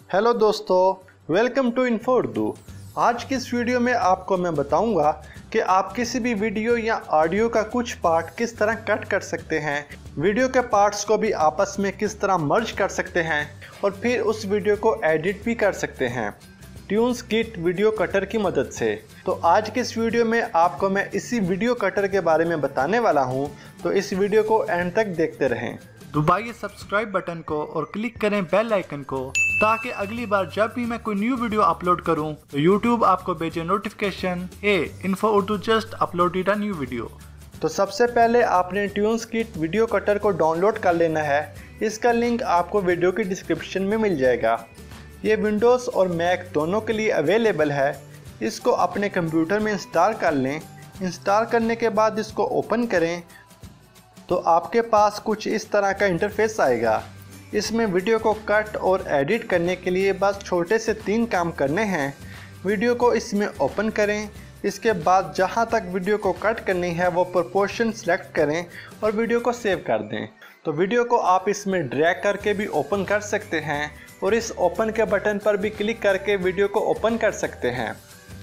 Hello दोस्तों, welcome to info Urdu. आज की इस वीडियो में आपको मैं बताऊंगा कि आप किसी भी वीडियो या ऑडियो का कुछ पार्ट किस तरह कट कर सकते हैं, वीडियो के पार्ट्स को भी आपस में किस तरह मर्ज कर सकते हैं और फिर उस वीडियो को एडिट भी कर सकते हैं ट्यून्स किट वीडियो कटर की मदद से। तो आज की इस वीडियो में आपको मैं इसी वीडियो कटर के बारे में बताने वाला हूं, तो इस वीडियो को एंड तक देखते रहें। दबाइए सब्सक्राइब बटन को और क्लिक करें बेल आइकन को, ताकि अगली बार जब भी मैं कोई न्यू वीडियो अपलोड करूं तो यूट्यूब आपको भेजे notification, Info Urdu just uploaded a new video. तो सबसे पहले आपने ट्यून्स किट वीडियो कटर को डाउनलोड कर लेना है। इसका लिंक आपको वीडियो की डिस्क्रिप्शन में मिल जाएगा। ये विंडोज़ और मैक दोनों के लिए अवेलेबल है। इसको अपने कंप्यूटर में इंस्टॉल कर लें। इंस्टॉल करने के बाद इसको ओपन करें तो आपके पास कुछ इस तरह का इंटरफेस आएगा। इसमें वीडियो को कट और एडिट करने के लिए बस छोटे से 3 काम करने हैं। वीडियो को इसमें ओपन करें। इसके बाद जहां तक वीडियो को कट करनी है वो प्रोपोर्शन सेलेक्ट करें और वीडियो को सेव कर दें। तो वीडियो को आप इसमें ड्रैग करके भी ओपन कर सकते हैं और इस ओपन के बटन पर भी क्लिक करके वीडियो को ओपन कर सकते हैं।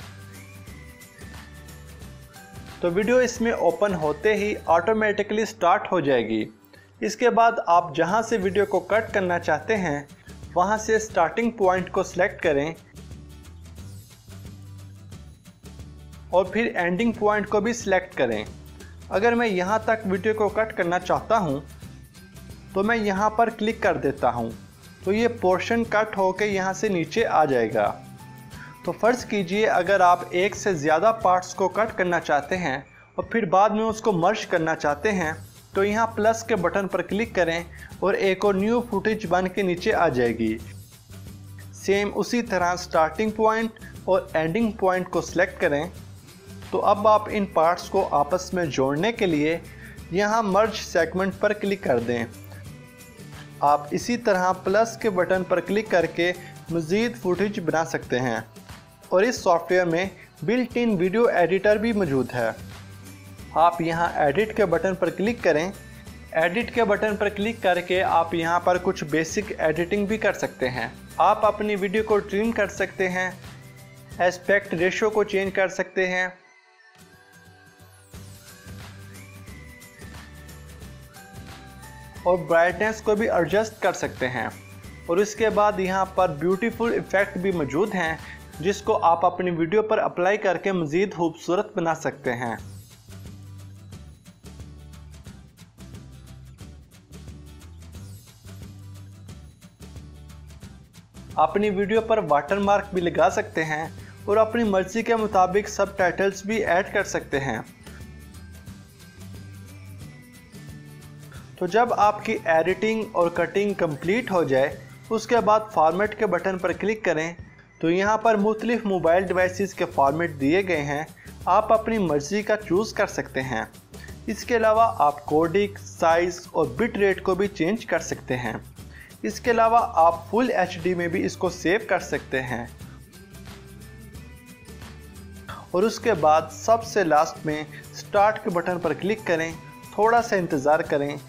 तो वीडियो इसमें ओपन होते ही ऑटोमेटिकली स्टार्ट हो जाएगी। इसके बाद आप जहां से वीडियो को कट करना चाहते हैं वहां से स्टार्टिंग पॉइंट को सिलेक्ट करें और फिर एंडिंग पॉइंट को भी सिलेक्ट करें। अगर मैं यहां तक वीडियो को कट करना चाहता हूं तो मैं यहां पर क्लिक कर देता हूं, तो ये पोर्शन कट होकर यहां से नीचे आ जाएगा। तो फ़र्ज़ कीजिए अगर आप एक से ज़्यादा पार्ट्स को कट करना चाहते हैं और फिर बाद में उसको मर्ज करना चाहते हैं, तो यहाँ प्लस के बटन पर क्लिक करें और एक और न्यू फुटेज बन के नीचे आ जाएगी। सेम उसी तरह स्टार्टिंग पॉइंट और एंडिंग पॉइंट को सिलेक्ट करें। तो अब आप इन पार्ट्स को आपस में जोड़ने के लिए यहाँ मर्ज सेगमेंट पर क्लिक कर दें। आप इसी तरह प्लस के बटन पर क्लिक करके मज़ीद फुटेज बना सकते हैं और इस सॉफ्टवेयर में बिल्ट इन वीडियो एडिटर भी मौजूद है। आप यहाँ एडिट के बटन पर क्लिक करें। एडिट के बटन पर क्लिक करके आप यहाँ पर कुछ बेसिक एडिटिंग भी कर सकते हैं। आप अपनी वीडियो को ट्रिम कर सकते हैं, एस्पेक्ट रेशो को चेंज कर सकते हैं और ब्राइटनेस को भी एडजस्ट कर सकते हैं। और इसके बाद यहाँ पर ब्यूटीफुल इफ़ेक्ट भी मौजूद हैं जिसको आप अपनी वीडियो पर अप्लाई करके मज़ीद खूबसूरत बना सकते हैं। अपनी वीडियो पर वाटरमार्क भी लगा सकते हैं और अपनी मर्जी के मुताबिक सब टाइटल्स भी ऐड कर सकते हैं। तो जब आपकी एडिटिंग और कटिंग कंप्लीट हो जाए उसके बाद फॉर्मेट के बटन पर क्लिक करें। तो यहाँ पर मुख्तलिफ मोबाइल डिवाइसेस के फॉर्मेट दिए गए हैं, आप अपनी मर्ज़ी का चूज़ कर सकते हैं। इसके अलावा आप कोडिक, साइज़ और बिट रेट को भी चेंज कर सकते हैं। इसके अलावा आप फुल HD में भी इसको सेव कर सकते हैं। और उसके बाद सबसे लास्ट में स्टार्ट के बटन पर क्लिक करें, थोड़ा सा इंतज़ार करें।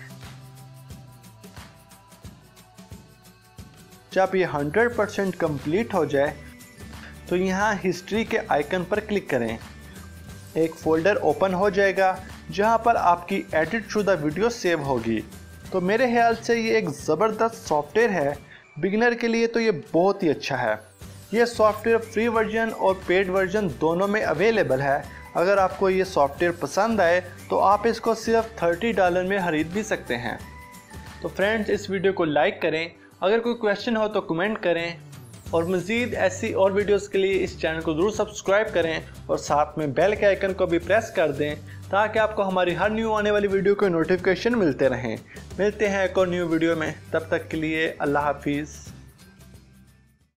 जब ये 100% कंप्लीट हो जाए तो यहाँ हिस्ट्री के आइकन पर क्लिक करें। एक फ़ोल्डर ओपन हो जाएगा जहाँ पर आपकी एडिट शुदा वीडियो सेव होगी। तो मेरे ख्याल से ये एक ज़बरदस्त सॉफ्टवेयर है। बिगिनर के लिए तो ये बहुत ही अच्छा है। ये सॉफ्टवेयर फ्री वर्जन और पेड वर्जन दोनों में अवेलेबल है। अगर आपको ये सॉफ्टवेयर पसंद आए तो आप इसको सिर्फ $30 में ख़रीद भी सकते हैं। तो फ्रेंड्स, इस वीडियो को लाइक करें। अगर कोई क्वेश्चन हो तो कमेंट करें और मज़ीद ऐसी और वीडियोस के लिए इस चैनल को ज़रूर सब्सक्राइब करें और साथ में बेल के आइकन को भी प्रेस कर दें ताकि आपको हमारी हर न्यू आने वाली वीडियो के नोटिफिकेशन मिलते रहें। मिलते हैं एक और न्यू वीडियो में, तब तक के लिए अल्लाह हाफिज़।